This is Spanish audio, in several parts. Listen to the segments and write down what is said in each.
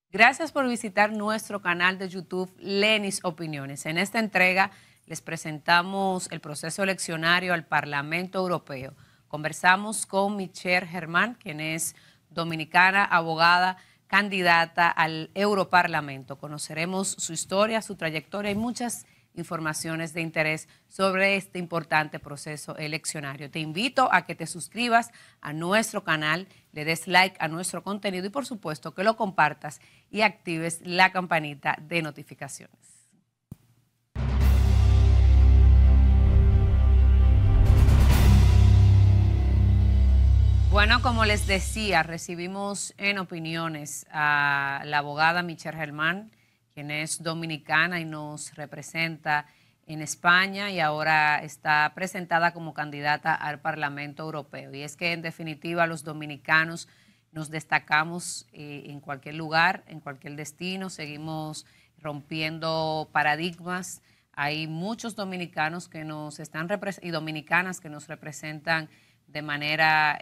Gracias por visitar nuestro canal de YouTube Lenis Opiniones. En esta entrega les presentamos el proceso eleccionario al Parlamento Europeo. Conversamos con Michelle Germán, quien es dominicana, abogada, candidata al Europarlamento. Conoceremos su historia, su trayectoria y muchas informaciones de interés sobre este importante proceso eleccionario. Te invito a que te suscribas a nuestro canal, le des like a nuestro contenido y por supuesto que lo compartas y actives la campanita de notificaciones. Bueno, como les decía, recibimos en opiniones a la abogada Michelle Germán, quien es dominicana y nos representa en España y ahora está presentada como candidata al Parlamento Europeo. Y es que en definitiva los dominicanos nos destacamos en cualquier lugar, en cualquier destino, seguimos rompiendo paradigmas. Hay muchos dominicanos que nos están y dominicanas que nos representan de manera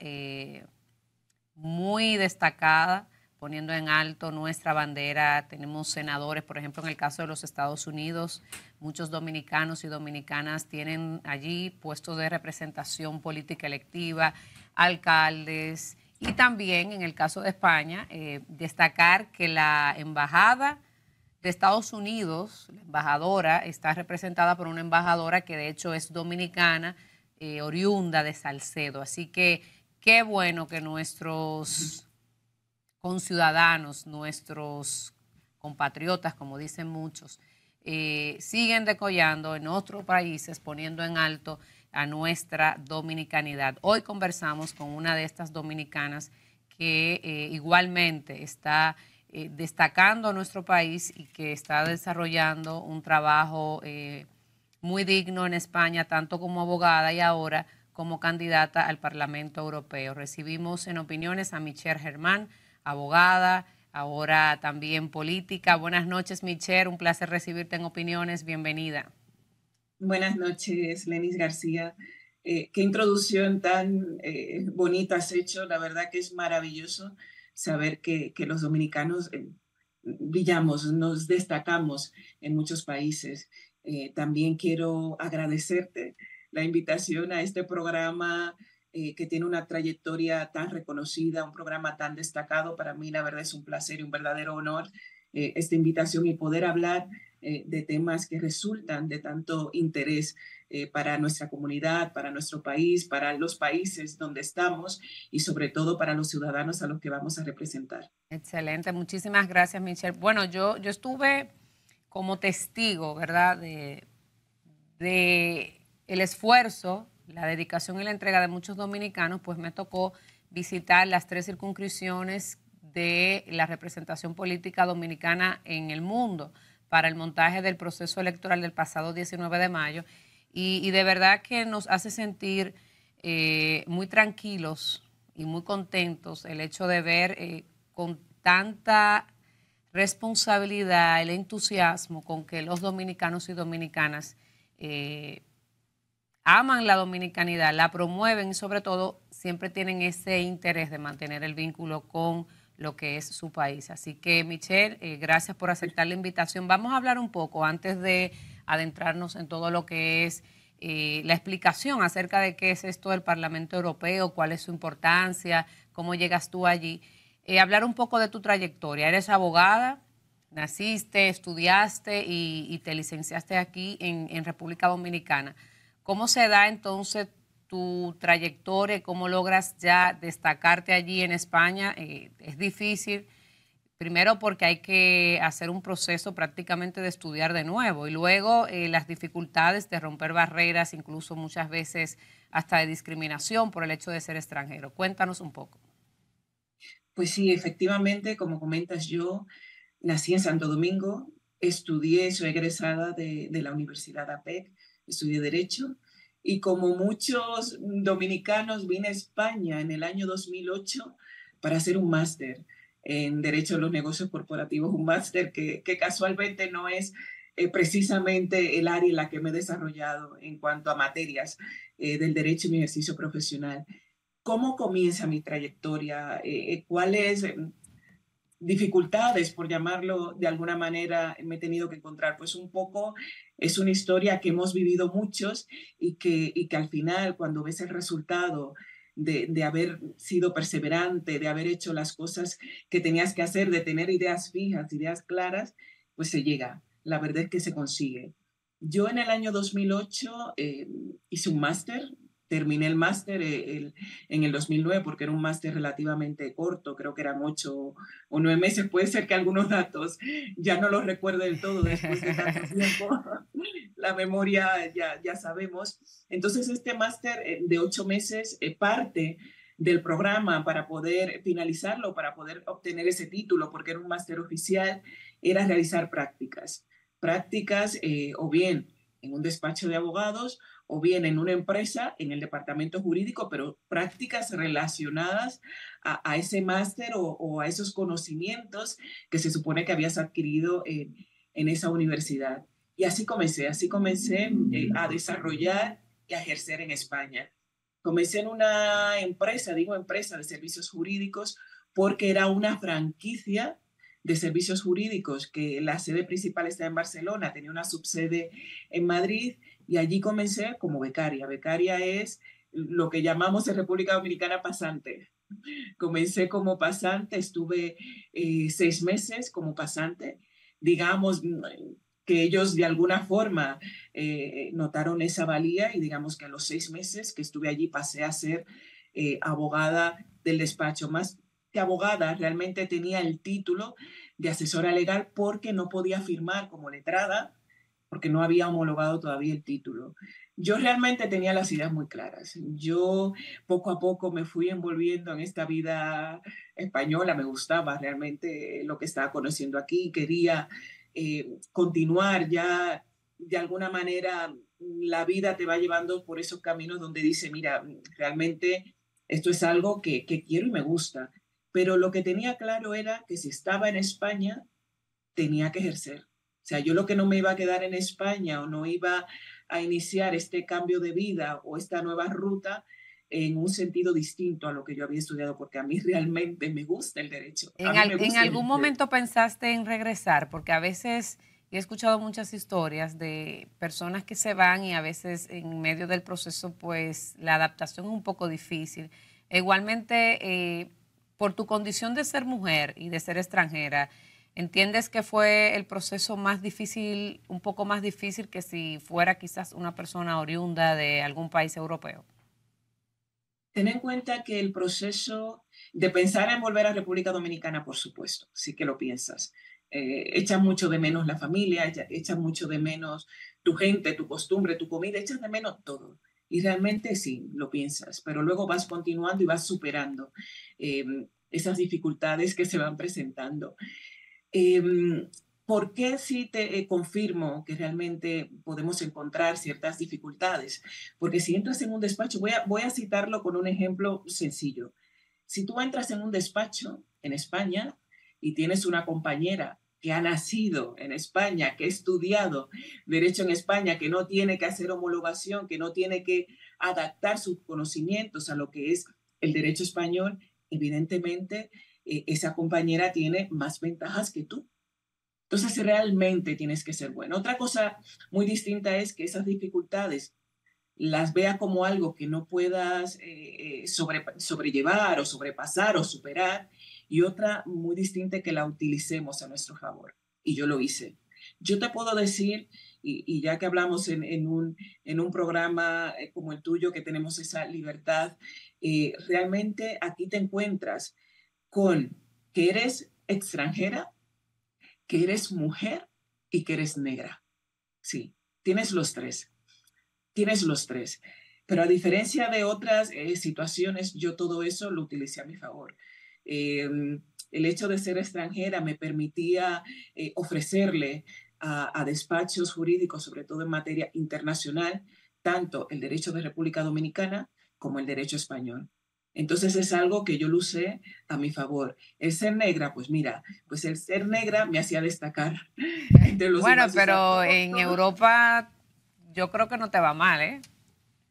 muy destacada, poniendo en alto nuestra bandera. Tenemos senadores, por ejemplo, en el caso de los Estados Unidos, muchos dominicanos y dominicanas tienen allí puestos de representación política electiva, alcaldes, y también en el caso de España, destacar que la embajada de Estados Unidos, la embajadora, está representada por una embajadora que de hecho es dominicana, oriunda de Salcedo. Así que qué bueno que nuestros conciudadanos, nuestros compatriotas, como dicen muchos, siguen decollando en otros países, poniendo en alto a nuestra dominicanidad. Hoy conversamos con una de estas dominicanas que igualmente está destacando a nuestro país y que está desarrollando un trabajo muy digno en España, tanto como abogada y ahora como candidata al Parlamento Europeo. Recibimos en opiniones a Michelle Germán, abogada, ahora también política. Buenas noches, Michelle, un placer recibirte en opiniones. Bienvenida. Buenas noches, Lenis García. Qué introducción tan bonita has hecho. La verdad que es maravilloso saber que los dominicanos brillamos, nos destacamos en muchos países. También quiero agradecerte la invitación a este programa que tiene una trayectoria tan reconocida, un programa tan destacado. Para mí, la verdad, es un placer y un verdadero honor esta invitación y poder hablar de temas que resultan de tanto interés para nuestra comunidad, para nuestro país, para los países donde estamos y sobre todo para los ciudadanos a los que vamos a representar. Excelente, muchísimas gracias, Michelle. Bueno, yo estuve como testigo, ¿verdad?, de el esfuerzo, la dedicación y la entrega de muchos dominicanos, pues me tocó visitar las 3 circunscripciones de la representación política dominicana en el mundo para el montaje del proceso electoral del pasado 19 de mayo. Y de verdad que nos hace sentir muy tranquilos y muy contentos el hecho de ver con tanta responsabilidad, el entusiasmo con que los dominicanos y dominicanas aman la dominicanidad, la promueven y sobre todo siempre tienen ese interés de mantener el vínculo con lo que es su país. Así que Michelle, gracias por aceptar la invitación. Vamos a hablar un poco antes de adentrarnos en todo lo que es la explicación acerca de qué es esto del Parlamento Europeo, cuál es su importancia, cómo llegas tú allí. Hablar un poco de tu trayectoria. Eres abogada, naciste, estudiaste y te licenciaste aquí en República Dominicana. ¿Cómo se da entonces tu trayectoria? ¿Cómo logras ya destacarte allí en España? Es difícil, primero porque hay que hacer un proceso prácticamente de estudiar de nuevo y luego las dificultades de romper barreras, incluso muchas veces hasta de discriminación por el hecho de ser extranjero. Cuéntanos un poco. Pues sí, efectivamente, como comentas, yo nací en Santo Domingo, estudié, soy egresada de la Universidad APEC, estudié Derecho, y como muchos dominicanos vine a España en el año 2008 para hacer un máster en Derecho de los Negocios Corporativos, un máster que casualmente no es precisamente el área en la que me he desarrollado en cuanto a materias del derecho y mi ejercicio profesional. ¿Cómo comienza mi trayectoria? ¿Cuál es dificultades, por llamarlo de alguna manera, me he tenido que encontrar. Pues un poco es una historia que hemos vivido muchos y que al final, cuando ves el resultado de haber sido perseverante, de haber hecho las cosas que tenías que hacer, de tener ideas fijas, ideas claras, pues se llega. La verdad es que se consigue. Yo en el año 2008 hice un máster, terminé el máster en el 2009 porque era un máster relativamente corto, creo que eran 8 o 9 meses. Puede ser que algunos datos ya no los recuerde del todo después de tanto tiempo. La memoria ya sabemos. Entonces este máster de 8 meses parte del programa para poder finalizarlo, para poder obtener ese título, porque era un máster oficial, era realizar prácticas. Prácticas o bien en un despacho de abogados o bien en una empresa, en el departamento jurídico, pero prácticas relacionadas a ese máster o a esos conocimientos que se supone que habías adquirido en esa universidad. Y así comencé a desarrollar y a ejercer en España. Comencé en una empresa, digo empresa de servicios jurídicos, porque era una franquicia de servicios jurídicos que la sede principal está en Barcelona, tenía una subsede en Madrid y allí comencé como becaria. Becaria es lo que llamamos en República Dominicana pasante. Comencé como pasante, estuve 6 meses como pasante. Digamos que ellos de alguna forma notaron esa valía y digamos que a los 6 meses que estuve allí pasé a ser abogada del despacho. Más que abogada, realmente tenía el título de asesora legal porque no podía firmar como letrada porque no había homologado todavía el título. Yo realmente tenía las ideas muy claras. Yo poco a poco me fui envolviendo en esta vida española, me gustaba realmente lo que estaba conociendo aquí, quería continuar ya de alguna manera. La vida te va llevando por esos caminos donde dice, mira, realmente esto es algo que quiero y me gusta. Pero lo que tenía claro era que si estaba en España, tenía que ejercer. O sea, yo lo que no me iba a quedar en España o no iba a iniciar este cambio de vida o esta nueva ruta en un sentido distinto a lo que yo había estudiado, porque a mí realmente me gusta el derecho. A mí me En gusta el algún derecho. momento pensaste en regresar? Porque a veces he escuchado muchas historias de personas que se van y a veces en medio del proceso, pues la adaptación es un poco difícil. E igualmente, por tu condición de ser mujer y de ser extranjera, ¿entiendes que fue el proceso más difícil, un poco más difícil que si fuera quizás una persona oriunda de algún país europeo? Ten en cuenta que el proceso de pensar en volver a República Dominicana, por supuesto, sí que lo piensas. Echas mucho de menos la familia, echas mucho de menos tu gente, tu costumbre, tu comida, echas de menos todo. Y realmente sí, lo piensas, pero luego vas continuando y vas superando esas dificultades que se van presentando. Eh, ¿Por qué sí te confirmo que realmente podemos encontrar ciertas dificultades? Porque si entras en un despacho, voy a citarlo con un ejemplo sencillo. Si tú entras en un despacho en España y tienes una compañera que ha nacido en España, que ha estudiado derecho en España, que no tiene que hacer homologación, que no tiene que adaptar sus conocimientos a lo que es el derecho español, evidentemente esa compañera tiene más ventajas que tú. Entonces, realmente tienes que ser bueno. Otra cosa muy distinta es que esas dificultades las vea como algo que no puedas sobrellevar o sobrepasar o superar, y otra muy distinta que la utilicemos a nuestro favor. Y yo lo hice. Yo te puedo decir, y ya que hablamos en un programa como el tuyo, que tenemos esa libertad, realmente aquí te encuentras con que eres extranjera, que eres mujer y que eres negra. Sí, tienes los tres. Tienes los tres. Pero a diferencia de otras situaciones, yo todo eso lo utilicé a mi favor. Eh, el hecho de ser extranjera me permitía ofrecerle a despachos jurídicos, sobre todo en materia internacional, tanto el derecho de República Dominicana como el derecho español. Entonces es algo que yo lo usé a mi favor. El ser negra, pues mira, pues el ser negra me hacía destacar entre los Bueno, demás. O sea, pero en Europa yo creo que no te va mal, ¿eh?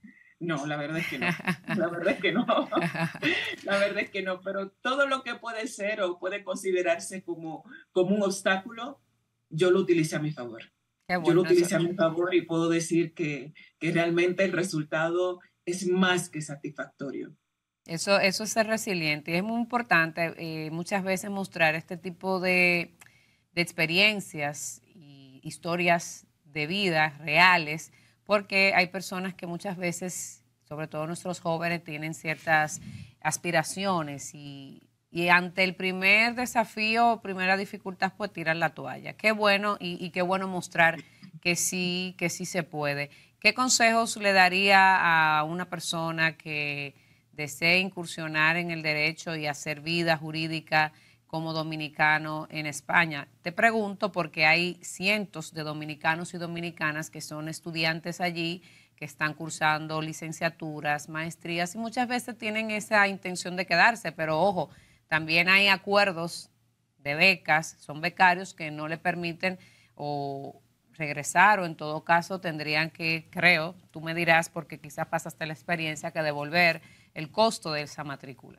No, la verdad es que no. La verdad es que no. La verdad es que no, pero todo lo que puede ser o puede considerarse como un obstáculo, yo lo utilicé a mi favor. Qué Yo lo bueno eso. utilicé a mi favor y puedo decir que realmente el resultado es más que satisfactorio. Eso es ser resiliente y es muy importante muchas veces mostrar este tipo de experiencias y historias de vida reales, porque hay personas que muchas veces, sobre todo nuestros jóvenes, tienen ciertas aspiraciones y ante el primer desafío, primera dificultad, pues tiran la toalla. Qué bueno y qué bueno mostrar que sí se puede. ¿Qué consejos le daría a una persona que desee incursionar en el derecho y hacer vida jurídica como dominicano en España? Te pregunto porque hay cientos de dominicanos y dominicanas que son estudiantes allí, que están cursando licenciaturas, maestrías y muchas veces tienen esa intención de quedarse, pero ojo, también hay acuerdos de becas, son becarios que no le permiten o regresar o en todo caso tendrían que, creo, tú me dirás porque quizás pasaste la experiencia, que devolver el costo de esa matrícula.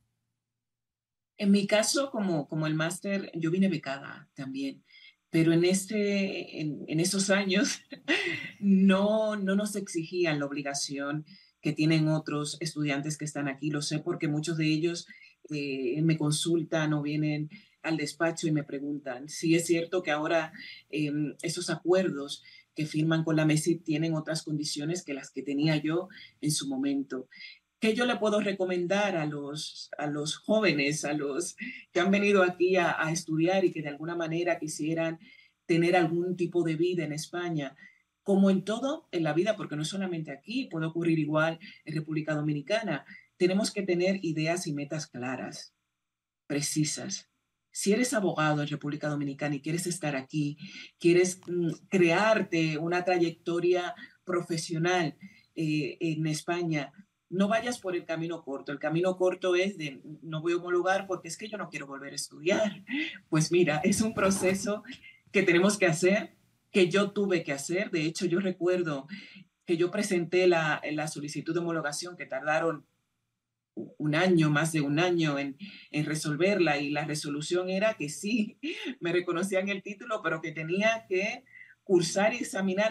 En mi caso, como el máster, yo vine becada también, pero en esos años no nos exigían la obligación que tienen otros estudiantes que están aquí. Lo sé porque muchos de ellos me consultan o vienen al despacho y me preguntan si es cierto que ahora esos acuerdos que firman con la MESI tienen otras condiciones que las que tenía yo en su momento. ¿Qué yo le puedo recomendar a los jóvenes, a los que han venido aquí a estudiar y que de alguna manera quisieran tener algún tipo de vida en España? Como en todo en la vida, porque no solamente aquí, puede ocurrir igual en República Dominicana, tenemos que tener ideas y metas claras, precisas. Si eres abogado en República Dominicana y quieres estar aquí, quieres crearte una trayectoria profesional en España, no vayas por el camino corto. El camino corto es de no voy a homologar porque es que yo no quiero volver a estudiar. Pues mira, es un proceso que tenemos que hacer, que yo tuve que hacer. De hecho, yo recuerdo que yo presenté la solicitud de homologación que tardaron un año, más de un año en resolverla y la resolución era que sí, me reconocían el título, pero que tenía que cursar y examinar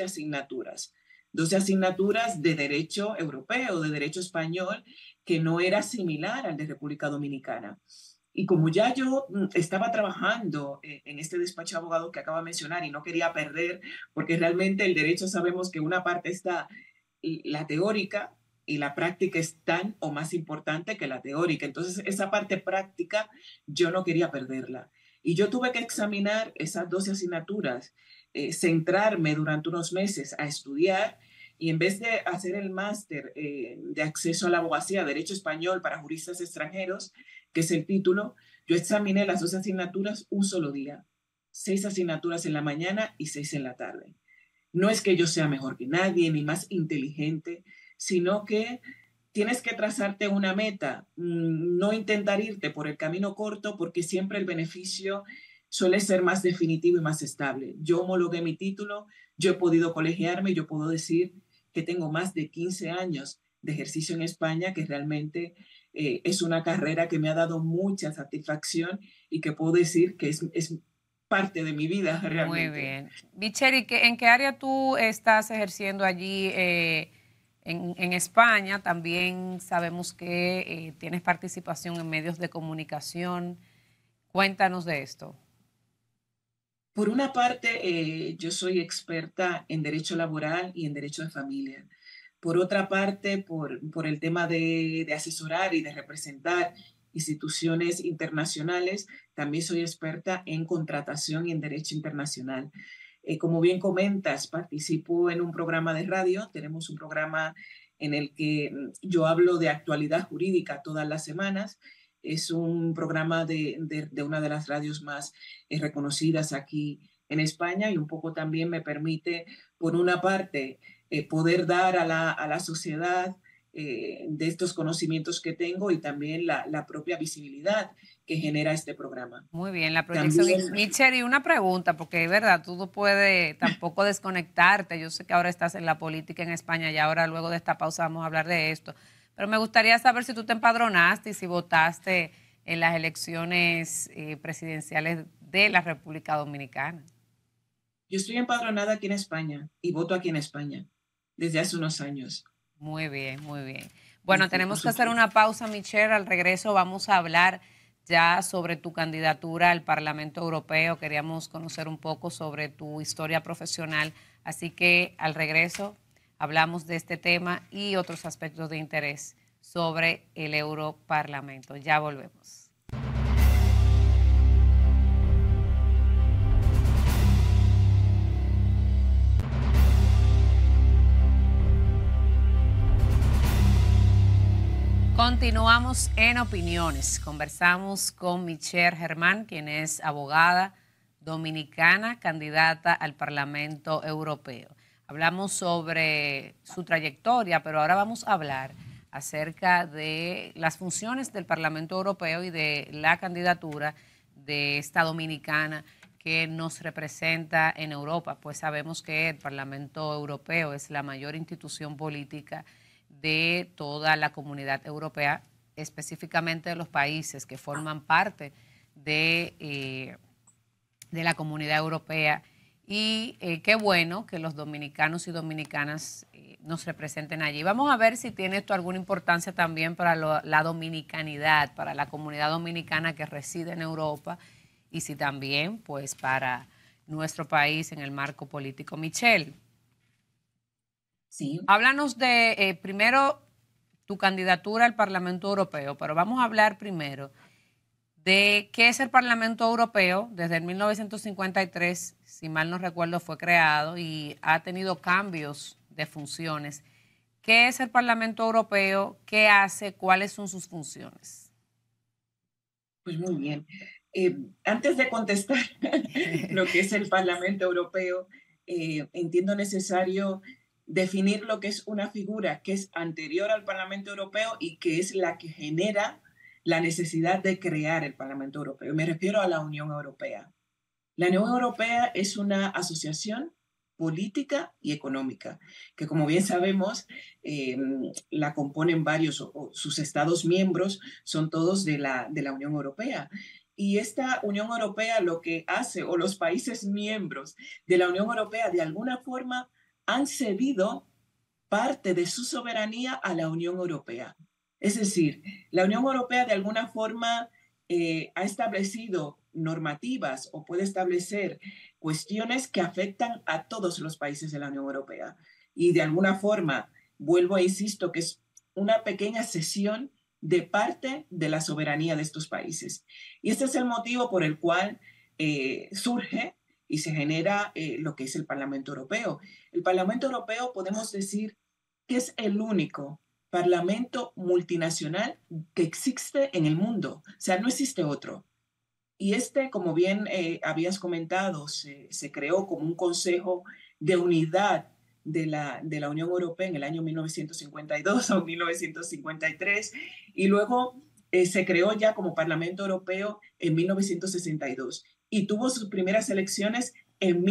12 asignaturas de derecho europeo, de derecho español, que no era similar al de República Dominicana. Y como ya yo estaba trabajando en este despacho de abogados que acabo de mencionar y no quería perder, porque realmente el derecho sabemos que una parte está la teórica y la práctica es tan o más importante que la teórica. Entonces, esa parte práctica yo no quería perderla. Y yo tuve que examinar esas 12 asignaturas, centrarme durante unos meses a estudiar y en vez de hacer el máster de acceso a la abogacía, Derecho Español para Juristas Extranjeros, que es el título, yo examiné las 12 asignaturas un solo día, 6 asignaturas en la mañana y 6 en la tarde. No es que yo sea mejor que nadie ni más inteligente, sino que tienes que trazarte una meta, no intentar irte por el camino corto porque siempre el beneficio suele ser más definitivo y más estable. Yo homologué mi título, yo he podido colegiarme, yo puedo decir que tengo más de 15 años de ejercicio en España, que realmente es una carrera que me ha dado mucha satisfacción y que puedo decir que es parte de mi vida Muy realmente. bien. Bicheri, ¿en qué área tú estás ejerciendo allí en España? También sabemos que tienes participación en medios de comunicación. Cuéntanos de esto. Por una parte, yo soy experta en derecho laboral y en derecho de familia. Por otra parte, por el tema de asesorar y de representar instituciones internacionales, también soy experta en contratación y en derecho internacional. Como bien comentas, participo en un programa de radio. Tenemos un programa en el que yo hablo de actualidad jurídica todas las semanas. Es un programa de una de las radios más reconocidas aquí en España y un poco también me permite, por una parte, poder dar a la sociedad de estos conocimientos que tengo y también la propia visibilidad que genera este programa. Muy bien, la proyección. También, Michelle, y una pregunta, porque es verdad, tú no puedes tampoco desconectarte. Yo sé que ahora estás en la política en España y ahora luego de esta pausa vamos a hablar de esto. Pero me gustaría saber si tú te empadronaste y si votaste en las elecciones presidenciales de la República Dominicana. yo estoy empadronada aquí en España y voto aquí en España desde hace unos años. Muy bien, muy bien. Sí, Bueno, sí, por tenemos que hacer supuesto. una pausa, Michelle. Al regreso vamos a hablar ya sobre tu candidatura al Parlamento Europeo. Queríamos conocer un poco sobre tu historia profesional. Así que al regreso hablamos de este tema y otros aspectos de interés sobre el Europarlamento. Ya volvemos. Continuamos en opiniones. Conversamos con Michelle Germán, quien es abogada dominicana, candidata al Parlamento Europeo. Hablamos sobre su trayectoria, pero ahora vamos a hablar acerca de las funciones del Parlamento Europeo y de la candidatura de esta dominicana que nos representa en Europa, pues sabemos que el Parlamento Europeo es la mayor institución política de toda la comunidad europea, específicamente de los países que forman parte de la comunidad europea. Y qué bueno que los dominicanos y dominicanas nos representen allí. Vamos a ver si tiene esto alguna importancia también para la dominicanidad, para la comunidad dominicana que reside en Europa y si también pues para nuestro país en el marco político. Michelle. Sí. Háblanos de, primero, tu candidatura al Parlamento Europeo, pero vamos a hablar primero de qué es el Parlamento Europeo. Desde el 1953, si mal no recuerdo, fue creado y ha tenido cambios de funciones. ¿Qué es el Parlamento Europeo? ¿Qué hace? ¿Cuáles son sus funciones? Pues muy bien. Antes de contestar lo que es el Parlamento Europeo, entiendo necesario definir lo que es una figura que es anterior al Parlamento Europeo y que es la que genera la necesidad de crear el Parlamento Europeo. Me refiero a la Unión Europea. La Unión Europea es una asociación política y económica, que como bien sabemos, eh, la componen varios, o sus estados miembros son todos de la Unión Europea. Y esta Unión Europea lo que hace, o los países miembros de la Unión Europea, de alguna forma han cedido parte de su soberanía a la Unión Europea. Es decir, la Unión Europea de alguna forma ha establecido normativas o puede establecer cuestiones que afectan a todos los países de la Unión Europea. Y de alguna forma, vuelvo e insisto que es una pequeña cesión de parte de la soberanía de estos países. Y este es el motivo por el cual surge y se genera lo que es el Parlamento Europeo. El Parlamento Europeo podemos decir que es el único parlamento multinacional que existe en el mundo. O sea, no existe otro. Y este, como bien habías comentado, se creó como un consejo de unidad de la Unión Europea en el año 1952 o 1953 y luego se creó ya como Parlamento Europeo en 1962 y tuvo sus primeras elecciones en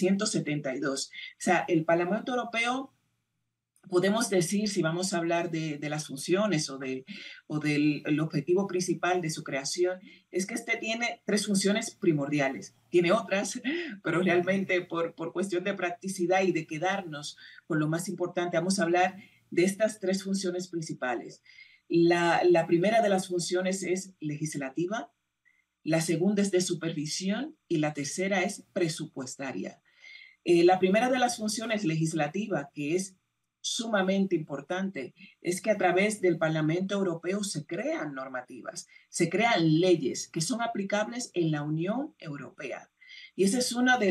1972. O sea, el Parlamento Europeo podemos decir, si vamos a hablar de las funciones o del el objetivo principal de su creación, es que este tiene tres funciones primordiales. Tiene otras, pero realmente por cuestión de practicidad y de quedarnos con lo más importante, vamos a hablar de estas tres funciones principales. La primera de las funciones es legislativa, la segunda es de supervisión y la tercera es presupuestaria. La primera de las funciones legislativa, que es sumamente importante, es que a través del Parlamento Europeo se crean normativas, se crean leyes que son aplicables en la Unión Europea. Y ese es uno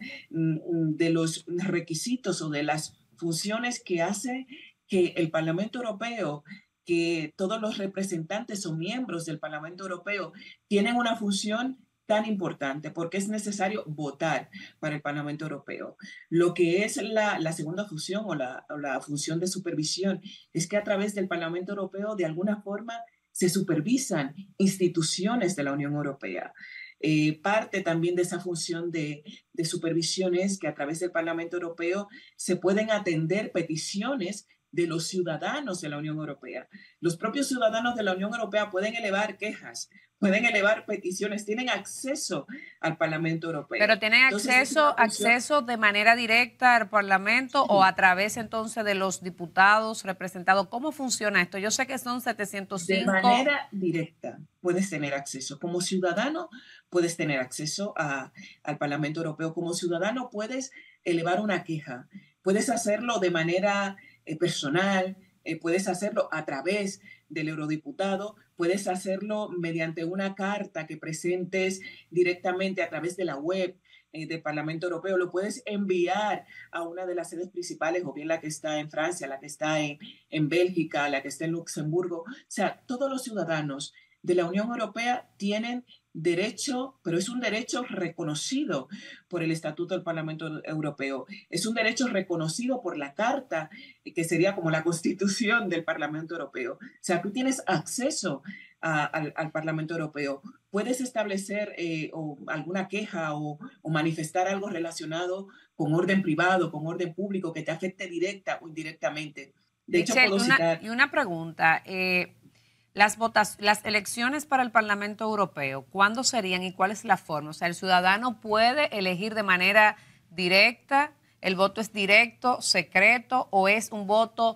de los requisitos o de las funciones que hace que el Parlamento Europeo, que todos los representantes o miembros del Parlamento Europeo tienen una función tan importante porque es necesario votar para el Parlamento Europeo. Lo que es la segunda función o la función de supervisión es que a través del Parlamento Europeo de alguna forma se supervisan instituciones de la Unión Europea. Parte también de esa función de supervisión es que a través del Parlamento Europeo se pueden atender peticiones de los ciudadanos de la Unión Europea. Los propios ciudadanos de la Unión Europea pueden elevar quejas, pueden elevar peticiones, tienen acceso al Parlamento Europeo. Pero tienen Entonces, es una función, acceso de manera directa al Parlamento o sí, a través entonces de los diputados representados. ¿Cómo funciona esto? Yo sé que son de 705. manera directa puedes tener acceso. Como ciudadano puedes tener acceso al Parlamento Europeo. Como ciudadano puedes elevar una queja. Puedes hacerlo de manera personal, puedes hacerlo a través del eurodiputado, puedes hacerlo mediante una carta que presentes directamente a través de la web del Parlamento Europeo. Lo puedes enviar a una de las sedes principales, o bien la que está en Francia, la que está en Bélgica, la que está en Luxemburgo. O sea, todos los ciudadanos de la Unión Europea tienen derecho, pero es un derecho reconocido por el Estatuto del Parlamento Europeo. Es un derecho reconocido por la Carta, que sería como la Constitución del Parlamento Europeo. O sea, tú tienes acceso al Parlamento Europeo. Puedes establecer alguna queja o manifestar algo relacionado con orden privado, con orden público que te afecte directa o indirectamente. De hecho, Michelle, puedo citar. y una pregunta. Las elecciones para el Parlamento Europeo, ¿cuándo serían y cuál es la forma? O sea, ¿el ciudadano puede elegir de manera directa? ¿El voto es directo, secreto o es un voto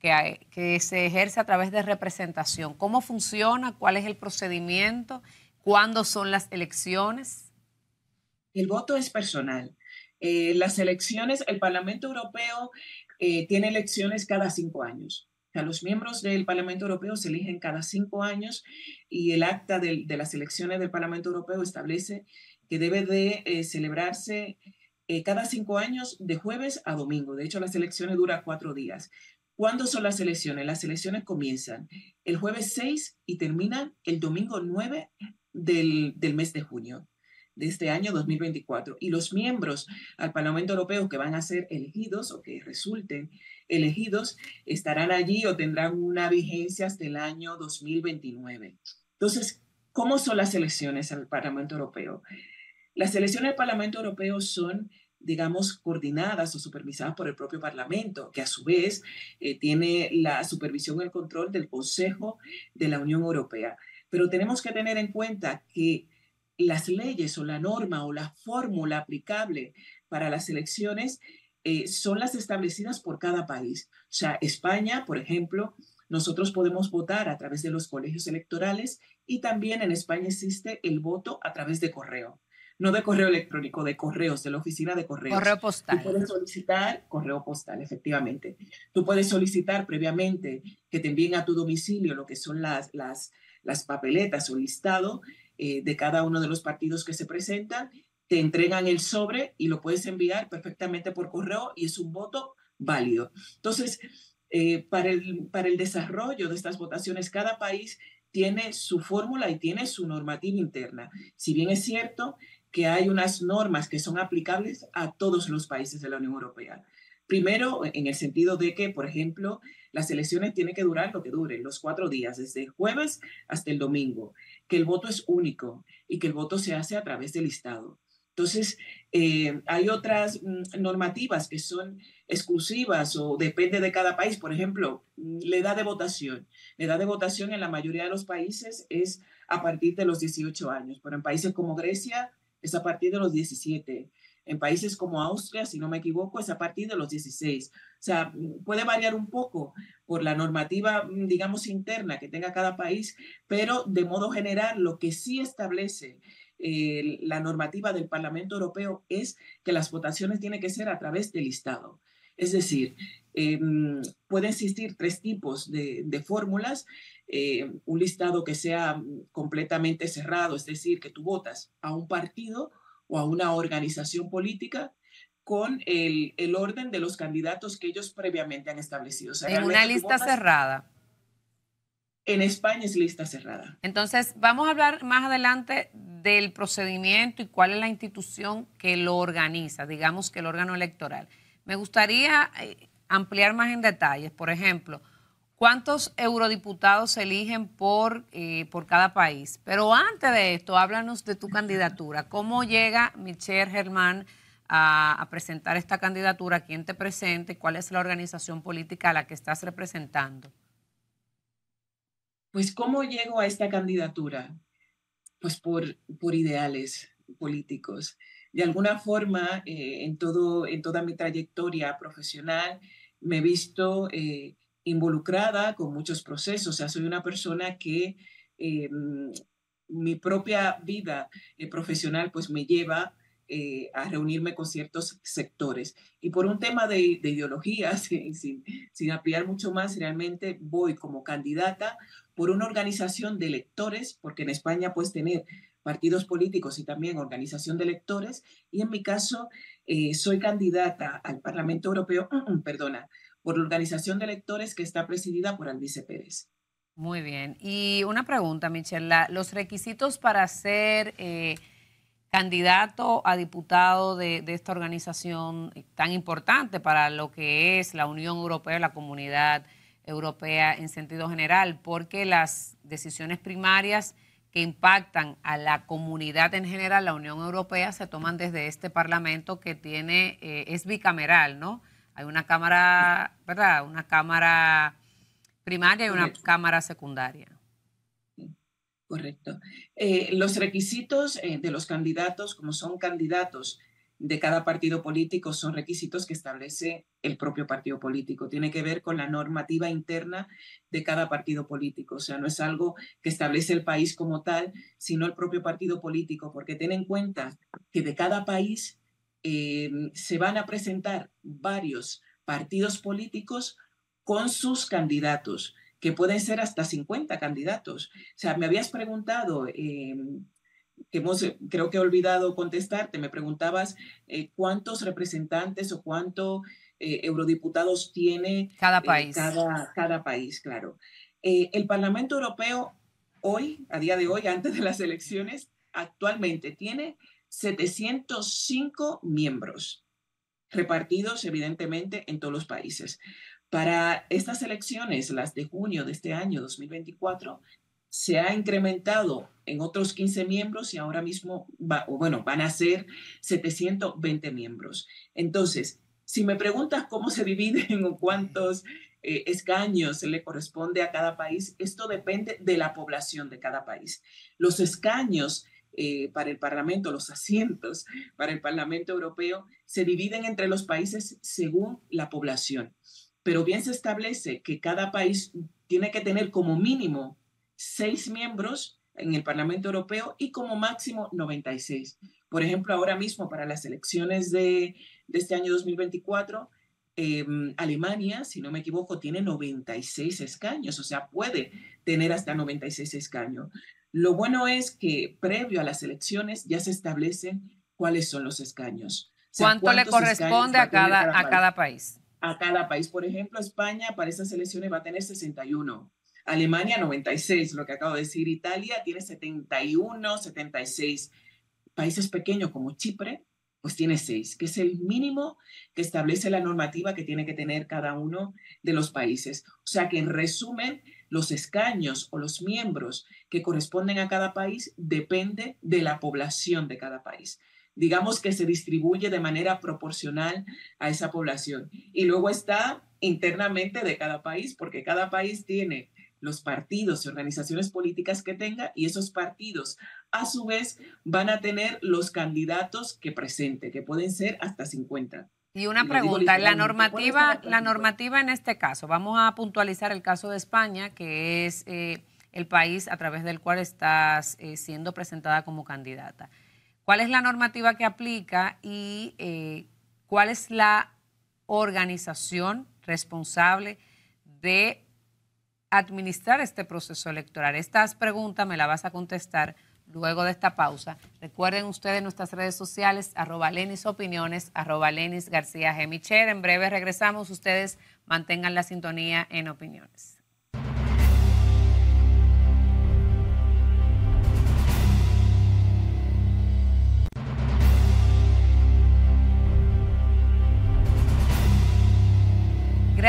que se ejerce a través de representación? ¿Cómo funciona? ¿Cuál es el procedimiento? ¿Cuándo son las elecciones? El voto es personal. Las elecciones, el Parlamento Europeo tiene elecciones cada 5 años. O sea, los miembros del Parlamento Europeo se eligen cada 5 años y el acta de las elecciones del Parlamento Europeo establece que debe de celebrarse cada 5 años de jueves a domingo. De hecho, las elecciones duran 4 días. ¿Cuándo son las elecciones? Las elecciones comienzan el jueves 6 y terminan el domingo 9 del mes de junio de este año 2024. Y los miembros al Parlamento Europeo que van a ser elegidos o que resulten elegidos estarán allí o tendrán una vigencia hasta el año 2029. Entonces, ¿cómo son las elecciones al Parlamento Europeo? Las elecciones al Parlamento Europeo son, digamos, coordinadas o supervisadas por el propio Parlamento, que a su vez tiene la supervisión y el control del Consejo de la Unión Europea. Pero tenemos que tener en cuenta que las leyes o la norma o la fórmula aplicable para las elecciones son las establecidas por cada país. O sea, España, por ejemplo, nosotros podemos votar a través de los colegios electorales y también en España existe el voto a través de correo. No de correo electrónico, de correos, de la oficina de Correo correos. Tú postal. puedes solicitar correo postal, efectivamente. Tú puedes solicitar previamente que te envíen a tu domicilio lo que son las papeletas o listado de cada uno de los partidos que se presentan, te entregan el sobre y lo puedes enviar perfectamente por correo y es un voto válido. Entonces, para el desarrollo de estas votaciones, cada país tiene su fórmula y tiene su normativa interna. Si bien es cierto que hay unas normas que son aplicables a todos los países de la Unión Europea. Primero, en el sentido de que, por ejemplo, las elecciones tienen que durar lo que duren, los 4 días, desde el jueves hasta el domingo, que el voto es único y que el voto se hace a través del listado. Entonces, hay otras normativas que son exclusivas o depende de cada país. Por ejemplo, la edad de votación. La edad de votación en la mayoría de los países es a partir de los 18 años, pero en países como Grecia es a partir de los 17. En países como Austria, si no me equivoco, es a partir de los 16. O sea, puede variar un poco por la normativa, digamos, interna que tenga cada país, pero de modo general lo que sí establece la normativa del Parlamento Europeo es que las votaciones tienen que ser a través del listado. Es decir, eh, puede existir tres tipos de fórmulas. Un listado que sea completamente cerrado, es decir, que tú votas a un partido o a una organización política con el orden de los candidatos que ellos previamente han establecido. O sea, En una realmente tú lista votas, cerrada. en España es lista cerrada. Entonces, vamos a hablar más adelante del procedimiento y cuál es la institución que lo organiza, digamos que el órgano electoral. Me gustaría ampliar más en detalles. Por ejemplo, ¿cuántos eurodiputados se eligen por cada país? Pero antes de esto, háblanos de tu candidatura. ¿Cómo llega Michelle Germán a presentar esta candidatura? ¿Quién te presenta? ¿Cuál es la organización política a la que estás representando? Pues, ¿cómo llego a esta candidatura? Pues por ideales políticos. De alguna forma, en toda mi trayectoria profesional, me he visto involucrada con muchos procesos. O sea, soy una persona que mi propia vida profesional pues me lleva a reunirme con ciertos sectores. Y por un tema de ideología, sin ampliar mucho más, realmente voy como candidata por una organización de electores, porque en España puedes tener partidos políticos y también organización de electores, y en mi caso soy candidata al Parlamento Europeo, perdona, por la organización de electores que está presidida por Albice Pérez. Muy bien. Y una pregunta, Michelle, los requisitos para ser candidato a diputado de esta organización tan importante para lo que es la Unión Europea, la Comunidad Europea en sentido general, porque las decisiones primarias que impactan a la comunidad en general, la Unión Europea, se toman desde este Parlamento que es bicameral, ¿no? Hay una cámara, ¿verdad? Una cámara primaria y una cámara secundaria. Correcto. Los requisitos de los candidatos, como son candidatos de cada partido político, son requisitos que establece el propio partido político. Tiene que ver con la normativa interna de cada partido político. O sea, no es algo que establece el país como tal, sino el propio partido político, porque ten en cuenta que de cada país se van a presentar varios partidos políticos con sus candidatos, que pueden ser hasta 50 candidatos. O sea, me habías preguntado, creo que he olvidado contestarte, me preguntabas cuántos representantes o cuántos eurodiputados tiene cada país. Cada país, claro. El Parlamento Europeo hoy, a día de hoy, antes de las elecciones, actualmente tiene 705 miembros, repartidos evidentemente en todos los países. Para estas elecciones, las de junio de este año 2024, se ha incrementado en otros 15 miembros y ahora mismo van a ser 720 miembros. Entonces, si me preguntas cómo se dividen o cuántos escaños le corresponde a cada país, esto depende de la población de cada país. Los escaños para el Parlamento, los asientos para el Parlamento Europeo, se dividen entre los países según la población. Pero bien se establece que cada país tiene que tener como mínimo 6 miembros en el Parlamento Europeo y como máximo 96. Por ejemplo, ahora mismo para las elecciones de este año 2024, Alemania, si no me equivoco, tiene 96 escaños, o sea, puede tener hasta 96 escaños. Lo bueno es que previo a las elecciones ya se establecen cuáles son los escaños. O sea, ¿cuánto le corresponde a cada país? A cada país. Por ejemplo, España para esas elecciones va a tener 61. Alemania 96, lo que acabo de decir. Italia tiene 71, 76. Países pequeños como Chipre, pues tiene 6, que es el mínimo que establece la normativa que tiene que tener cada uno de los países. O sea que en resumen, los escaños o los miembros que corresponden a cada país depende de la población de cada país. Digamos que se distribuye de manera proporcional a esa población. Y luego está internamente de cada país, porque cada país tiene los partidos y organizaciones políticas que tenga, y esos partidos a su vez van a tener los candidatos que presente, que pueden ser hasta 50. Y una pregunta, la normativa en este caso, vamos a puntualizar el caso de España, que es el país a través del cual estás siendo presentada como candidata. ¿Cuál es la normativa que aplica y cuál es la organización responsable de administrar este proceso electoral? Estas preguntas me las vas a contestar luego de esta pausa. Recuerden ustedes nuestras redes sociales, @LenisOpiniones, @LenisGarcía G. Michelle. En breve regresamos. Ustedes mantengan la sintonía en Opiniones.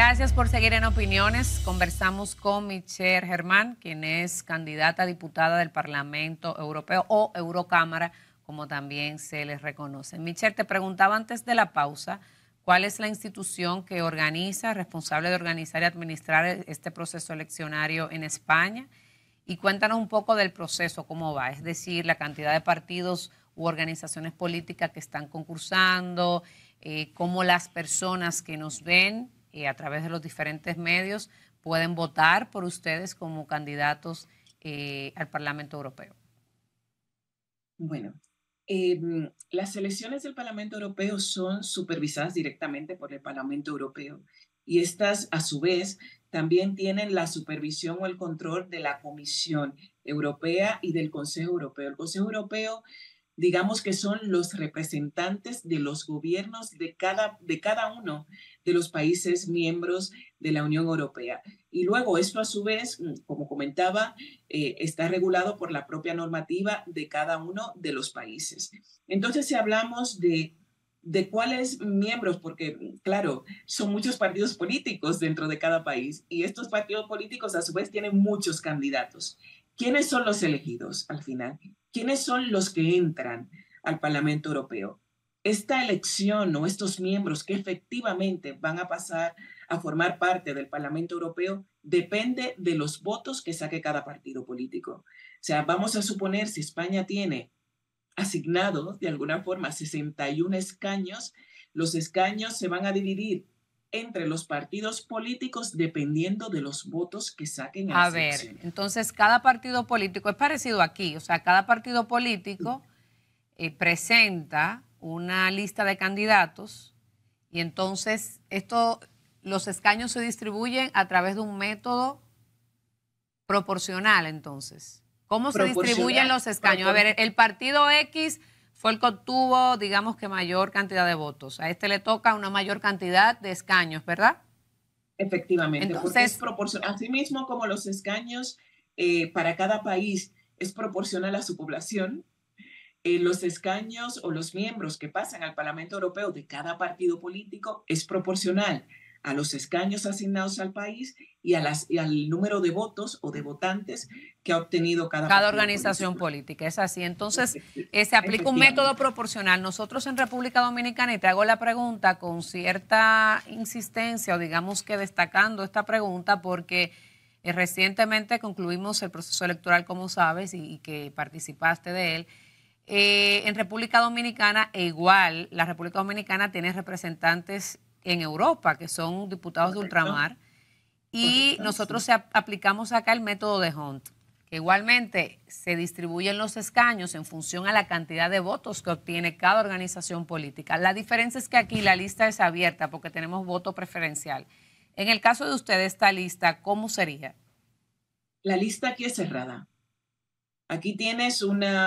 gracias por seguir en Opiniones. Conversamos con Michelle Germán, quien es candidata a diputada del Parlamento Europeo o Eurocámara, como también se les reconoce. Michelle, te preguntaba antes de la pausa, ¿cuál es la institución que organiza, responsable de organizar y administrar este proceso eleccionario en España? Y cuéntanos un poco del proceso, cómo va, es decir, la cantidad de partidos u organizaciones políticas que están concursando, cómo las personas que nos ven a través de los diferentes medios pueden votar por ustedes como candidatos al Parlamento Europeo. Bueno, las elecciones del Parlamento Europeo son supervisadas directamente por el Parlamento Europeo y estas, a su vez, también tienen la supervisión o el control de la Comisión Europea y del Consejo Europeo. El Consejo Europeo, digamos que son los representantes de los gobiernos de cada uno de los países miembros de la Unión Europea. Y luego esto a su vez, como comentaba, está regulado por la propia normativa de cada uno de los países. Entonces, si hablamos de cuáles miembros, porque claro, son muchos partidos políticos dentro de cada país y estos partidos políticos a su vez tienen muchos candidatos. ¿Quiénes son los elegidos al final? ¿Quiénes son los que entran al Parlamento Europeo? Esta elección o estos miembros que efectivamente van a pasar a formar parte del Parlamento Europeo depende de los votos que saque cada partido político. O sea, vamos a suponer si España tiene asignados de alguna forma 61 escaños, los escaños se van a dividir entre los partidos políticos dependiendo de los votos que saquen en las elecciones. A ver, entonces cada partido político es parecido aquí, o sea, cada partido político presenta una lista de candidatos y entonces los escaños se distribuyen a través de un método proporcional, entonces. ¿Cómo se distribuyen los escaños? A ver, el partido X fue el que obtuvo, digamos que mayor cantidad de votos. A este le toca una mayor cantidad de escaños, ¿verdad? Efectivamente, entonces, porque es proporcional. Asimismo, como los escaños para cada país es proporcional a su población, los escaños o los miembros que pasan al Parlamento Europeo de cada partido político es proporcional a los escaños asignados al país y al número de votos o de votantes que ha obtenido cada organización política. Es así. Entonces, se aplica un método proporcional. Nosotros en República Dominicana, y te hago la pregunta con cierta insistencia, o digamos que destacando esta pregunta, porque recientemente concluimos el proceso electoral, como sabes, y que participaste de él. En República Dominicana, e igual, la República Dominicana tiene representantes en Europa, que son diputados de ultramar, y nosotros aplicamos acá el método de Hunt, que igualmente se distribuyen los escaños en función a la cantidad de votos que obtiene cada organización política. La diferencia es que aquí la lista es abierta porque tenemos voto preferencial. En el caso de ustedes, esta lista, ¿cómo sería? La lista aquí es cerrada. Aquí tienes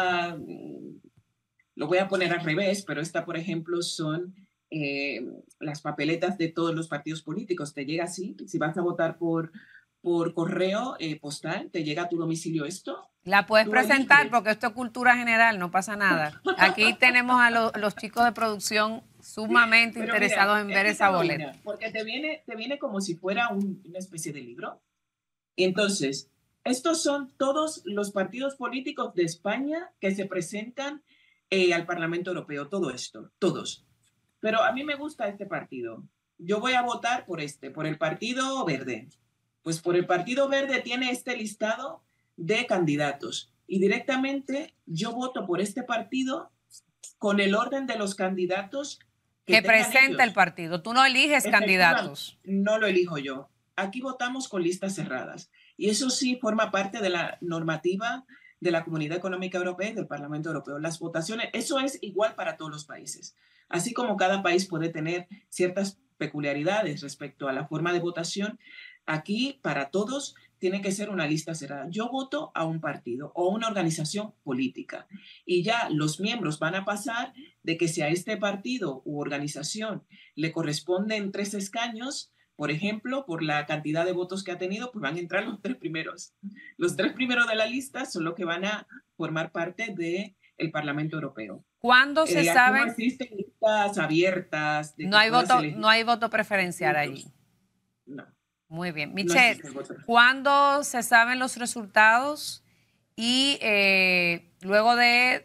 lo voy a poner al revés, pero esta, por ejemplo, son las papeletas de todos los partidos políticos. Te llega así, si vas a votar por correo postal, te llega a tu domicilio esto. La puedes presentar porque esto es cultura general, no pasa nada. Aquí tenemos a los chicos de producción sumamente interesados en ver esa boleta. Porque te viene como si fuera una especie de libro. Entonces, estos son todos los partidos políticos de España que se presentan al Parlamento Europeo, todo esto, todos. Pero a mí me gusta este partido. Yo voy a votar por el Partido Verde. Pues por el Partido Verde tiene este listado de candidatos. Y directamente yo voto por este partido con el orden de los candidatos que presenta el partido. Tú no eliges candidatos. No lo elijo yo. Aquí votamos con listas cerradas. Y eso sí forma parte de la normativa de la Comunidad Económica Europea y del Parlamento Europeo. Las votaciones, eso es igual para todos los países. Así como cada país puede tener ciertas peculiaridades respecto a la forma de votación, aquí para todos tiene que ser una lista cerrada. Yo voto a un partido o una organización política y ya los miembros van a pasar de que si a este partido u organización le corresponden 3 escaños, por ejemplo, por la cantidad de votos que ha tenido, pues van a entrar los 3 primeros. Los 3 primeros de la lista son los que van a formar parte del Parlamento Europeo. ¿Cuándo se sabe? No existen listas abiertas. No hay voto preferencial allí. no, Muy bien. no Michelle, existe el voto. ¿cuándo se saben los resultados? Y luego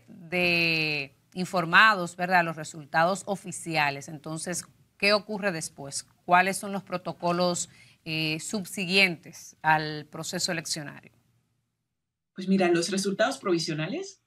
de informados, ¿verdad? Los resultados oficiales. Entonces, ¿qué ocurre después? ¿Cuáles son los protocolos subsiguientes al proceso eleccionario? Pues mira, los resultados provisionales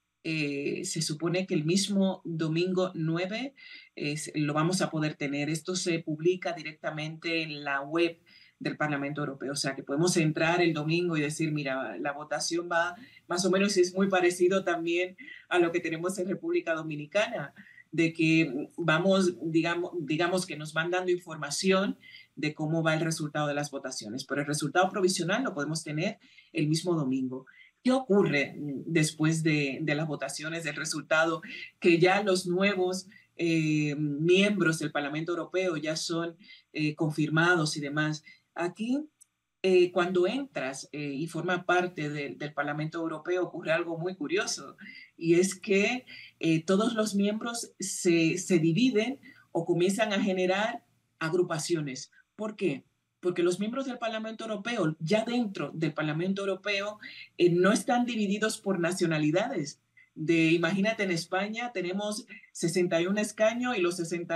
se supone que el mismo domingo 9 lo vamos a poder tener. Esto se publica directamente en la web del Parlamento Europeo. O sea, que podemos entrar el domingo y decir, mira, la votación va más o menos, es muy parecido también a lo que tenemos en República Dominicana, de que vamos, digamos que nos van dando información de cómo va el resultado de las votaciones. Pero el resultado provisional lo podemos tener el mismo domingo. ¿Qué ocurre después de las votaciones, del resultado? Que ya los nuevos miembros del Parlamento Europeo ya son confirmados y demás. Aquí, cuando entras y forma parte del Parlamento Europeo, ocurre algo muy curioso, y es que todos los miembros se dividen o comienzan a generar agrupaciones. ¿Por qué? Porque los miembros del Parlamento Europeo, ya dentro del Parlamento Europeo, no están divididos por nacionalidades. Imagínate, en España tenemos 61 escaños y los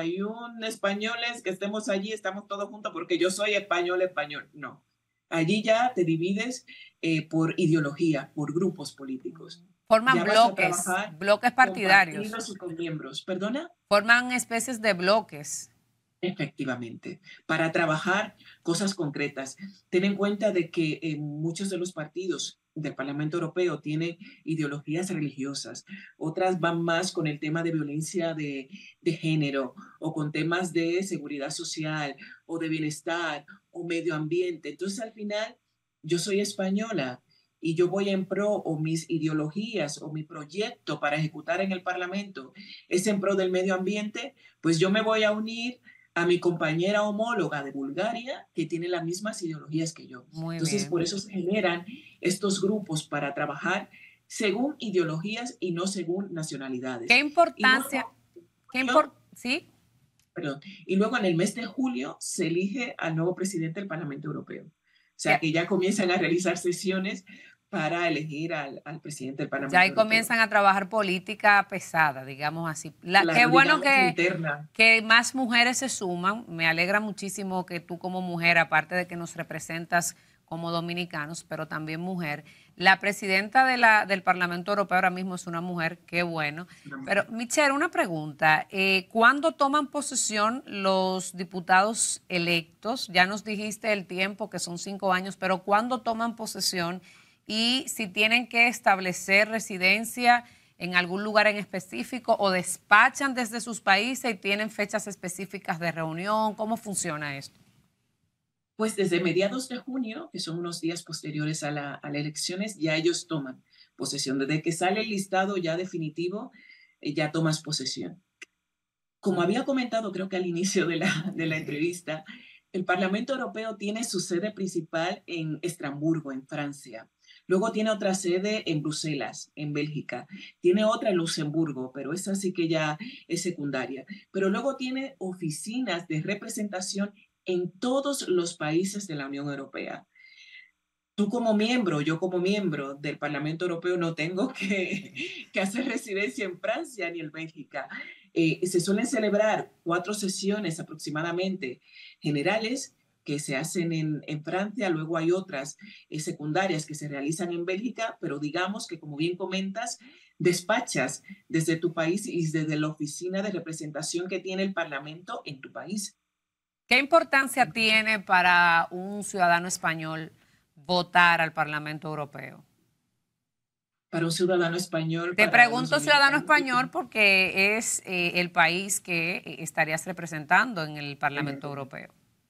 61 españoles que estemos allí estamos todos juntos porque yo soy español, español. No. Allí ya te divides por ideología, por grupos políticos. Forman Ya vas a bloques, trabajar bloques con partidarios. partidos y con miembros. ¿Perdona? Forman especies de bloques. Efectivamente, para trabajar cosas concretas. Ten en cuenta de que muchos de los partidos del Parlamento Europeo tienen ideologías religiosas, otras van más con el tema de violencia de género o con temas de seguridad social o de bienestar o medio ambiente. Entonces, al final, yo soy española y yo voy en pro, o mis ideologías o mi proyecto para ejecutar en el Parlamento es en pro del medio ambiente, pues yo me voy a unir a mi compañera homóloga de Bulgaria que tiene las mismas ideologías que yo. Muy Entonces, por bien. eso se generan estos grupos para trabajar según ideologías y no según ¿Qué nacionalidades. Y importancia? luego, julio, ¿Sí? perdón, y luego en el mes de julio se elige al nuevo presidente del Parlamento Europeo. O sea Ya, que ya comienzan a realizar sesiones para elegir al presidente del ya Parlamento ahí Europeo. comienzan a trabajar política pesada, digamos así. Qué Claro, bueno digamos interna. que más mujeres se suman. Me alegra muchísimo que tú como mujer, aparte de que nos representas como dominicanos, pero también mujer. La presidenta del Parlamento Europeo ahora mismo es una mujer, qué bueno. Pero, Michelle, una pregunta. ¿Cuándo toman posesión los diputados electos? Ya nos dijiste el tiempo, que son 5 años, pero ¿cuándo toman posesión? Y si tienen que establecer residencia en algún lugar en específico o despachan desde sus países y tienen fechas específicas de reunión. ¿Cómo funciona esto? Pues desde mediados de junio, que son unos días posteriores a las elecciones, ya ellos toman posesión. Desde que sale el listado ya definitivo, ya tomas posesión. Como había comentado, creo que al inicio de la entrevista, el Parlamento Europeo tiene su sede principal en Estrasburgo, en Francia. Luego tiene otra sede en Bruselas, en Bélgica. Tiene otra en Luxemburgo, pero esa sí que ya es secundaria. Pero luego tiene oficinas de representación en todos los países de la Unión Europea. Tú como miembro, yo como miembro del Parlamento Europeo no tengo que hacer residencia en Francia ni en Bélgica. Se suelen celebrar 4 sesiones aproximadamente generales que se hacen en Francia, luego hay otras secundarias que se realizan en Bélgica, pero digamos que, como bien comentas, despachas desde tu país y desde la oficina de representación que tiene el Parlamento en tu país. ¿Qué importancia tiene para un ciudadano español votar al Parlamento Europeo? Para un ciudadano español, Te para los pregunto ciudadano dominicanos. español porque es el país que estarías representando en el Parlamento Europeo.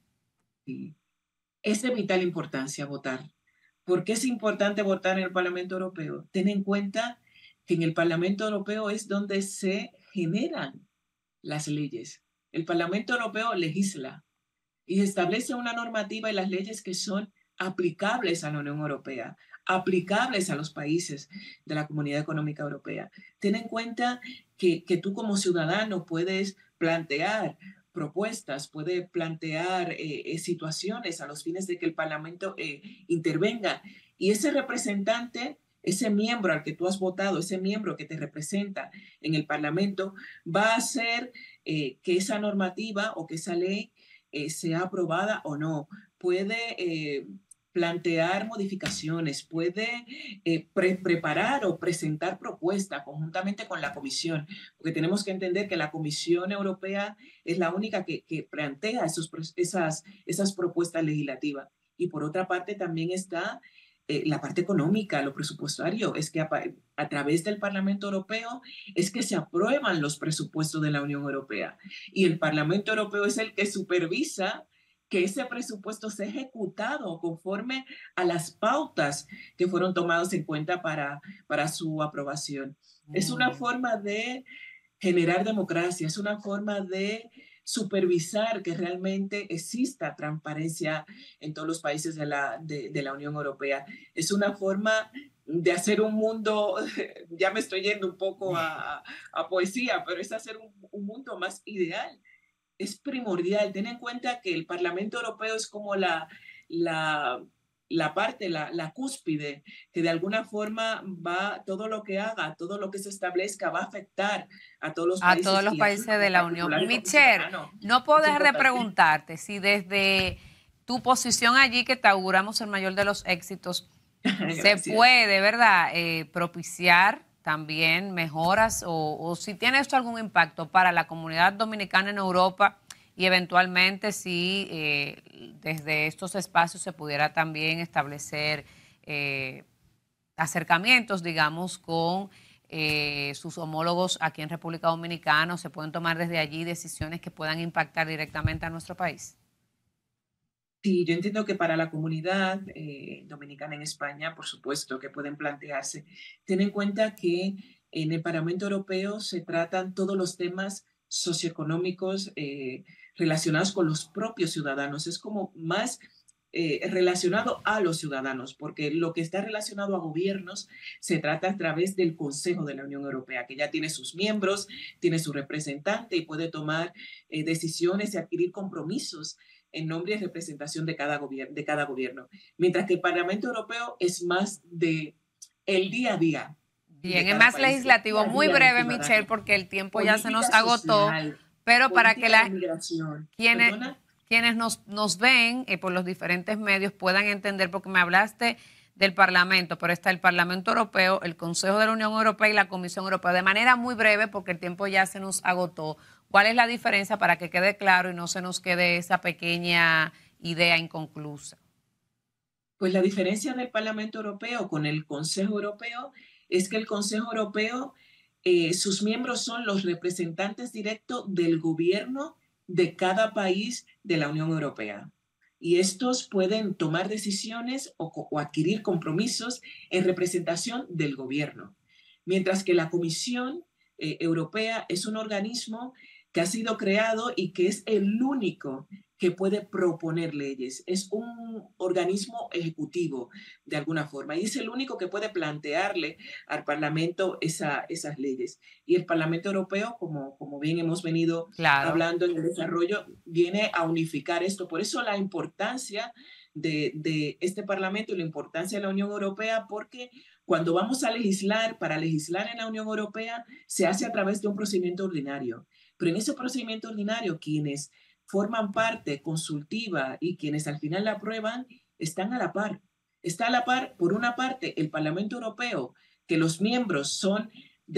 Sí. Es de vital importancia votar. ¿Por qué es importante votar en el Parlamento Europeo? Ten en cuenta que en el Parlamento Europeo es donde se generan las leyes. El Parlamento Europeo legisla y establece una normativa y las leyes que son aplicables a la Unión Europea, aplicables a los países de la Comunidad Económica Europea. Ten en cuenta que tú como ciudadano puedes plantear propuestas, puede plantear situaciones a los fines de que el Parlamento intervenga. Y ese representante, ese miembro al que tú has votado, ese miembro que te representa en el Parlamento, va a hacer que esa normativa o que esa ley sea aprobada o no. Puede plantear modificaciones, puede preparar o presentar propuestas conjuntamente con la Comisión, porque tenemos que entender que la Comisión Europea es la única que plantea esas propuestas legislativas. Y por otra parte también está la parte económica, lo presupuestario, es que a través del Parlamento Europeo es que se aprueban los presupuestos de la Unión Europea. Y el Parlamento Europeo es el que supervisa que ese presupuesto sea ejecutado conforme a las pautas que fueron tomadas en cuenta para su aprobación. Es una forma de generar democracia, es una forma de supervisar que realmente exista transparencia en todos los países de la Unión Europea. Es una forma de hacer un mundo, ya me estoy yendo un poco a poesía, pero es hacer un mundo más ideal. Es primordial. Ten en cuenta que el Parlamento Europeo es como la parte, la cúspide, que de alguna forma va, todo lo que haga, todo lo que se establezca va a afectar a a todos los países de la Unión. Michelle, no puedo dejar de preguntarte si desde tu posición allí, que te auguramos el mayor de los éxitos, se puede, ¿verdad?, propiciar también mejoras o si tiene esto algún impacto para la comunidad dominicana en Europa y eventualmente si desde estos espacios se pudiera también establecer acercamientos, digamos, con sus homólogos aquí en República Dominicana, o se pueden tomar desde allí decisiones que puedan impactar directamente a nuestro país. Sí, yo entiendo que para la comunidad dominicana en España, por supuesto, que pueden plantearse. Ten en cuenta que en el Parlamento Europeo se tratan todos los temas socioeconómicos relacionados con los propios ciudadanos. Es como más relacionado a los ciudadanos, porque lo que está relacionado a gobiernos se trata a través del Consejo de la Unión Europea, que ya tiene sus miembros, tiene su representante y puede tomar decisiones y adquirir compromisos en nombre y representación de cada gobierno. Mientras que el Parlamento Europeo es más de el día a día. Bien, es más legislativo. Muy breve, Michelle, porque el tiempo ya se nos agotó, pero para que quienes nos ven por los diferentes medios puedan entender, porque me hablaste del Parlamento, pero está el Parlamento Europeo, el Consejo de la Unión Europea y la Comisión Europea. De manera muy breve, porque el tiempo ya se nos agotó, ¿cuál es la diferencia para que quede claro y no se nos quede esa pequeña idea inconclusa? Pues la diferencia del Parlamento Europeo con el Consejo Europeo es que el Consejo Europeo, sus miembros son los representantes directos del gobierno de cada país de la Unión Europea. Y estos pueden tomar decisiones o adquirir compromisos en representación del gobierno. Mientras que la Comisión Europea es un organismo que ha sido creado y que es el único que puede proponer leyes. Es un organismo ejecutivo, de alguna forma, y es el único que puede plantearle al Parlamento esas leyes. Y el Parlamento Europeo, como bien hemos venido hablando en el desarrollo, viene a unificar esto. Por eso la importancia de este Parlamento y la importancia de la Unión Europea, porque cuando vamos a legislar, para legislar en la Unión Europea, se hace a través de un procedimiento ordinario. Pero en ese procedimiento ordinario, quienes forman parte consultiva y quienes al final la aprueban, están a la par. Está a la par, por una parte, el Parlamento Europeo, que los miembros son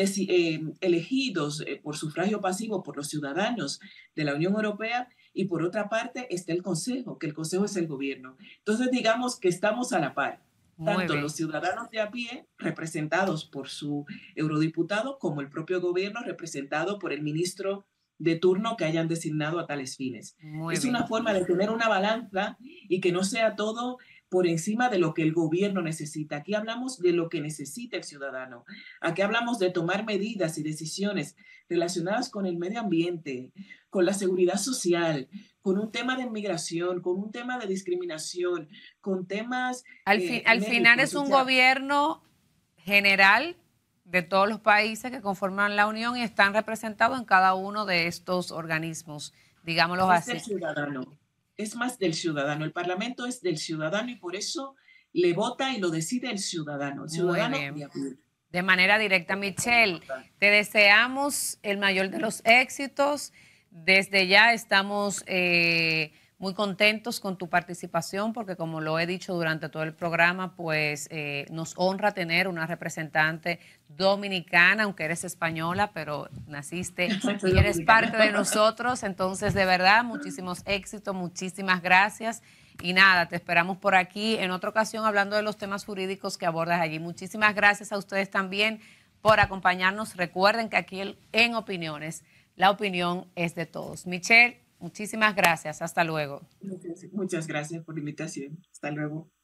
elegidos por sufragio pasivo por los ciudadanos de la Unión Europea, y por otra parte está el Consejo, que el Consejo es el gobierno. Entonces, digamos que estamos a la par. Tanto los ciudadanos de a pie, representados por su eurodiputado, como el propio gobierno, representado por el ministro de turno que hayan designado a tales fines. Es una forma de tener una balanza y que no sea todo por encima de lo que el gobierno necesita. Aquí hablamos de lo que necesita el ciudadano. Aquí hablamos de tomar medidas y decisiones relacionadas con el medio ambiente, con la seguridad social, con un tema de inmigración, con un tema de discriminación, con temas... Al final es un gobierno general de todos los países que conforman la Unión y están representados en cada uno de estos organismos digámoslo Es así. del ciudadano, es más del ciudadano. El Parlamento es del ciudadano y por eso le vota y lo decide el ciudadano Muy de bien. a pie. De manera directa, Michelle, te deseamos el mayor de los éxitos. Desde ya estamos muy contentos con tu participación porque como lo he dicho durante todo el programa, pues nos honra tener una representante dominicana, aunque eres española, pero naciste y eres parte de nosotros. Entonces, de verdad, muchísimos éxitos, muchísimas gracias. Y nada, te esperamos por aquí en otra ocasión hablando de los temas jurídicos que abordas allí. Muchísimas gracias a ustedes también por acompañarnos. Recuerden que aquí en Opiniones, la opinión es de todos. Michelle, muchísimas gracias. Hasta luego. Muchas gracias por la invitación. Hasta luego.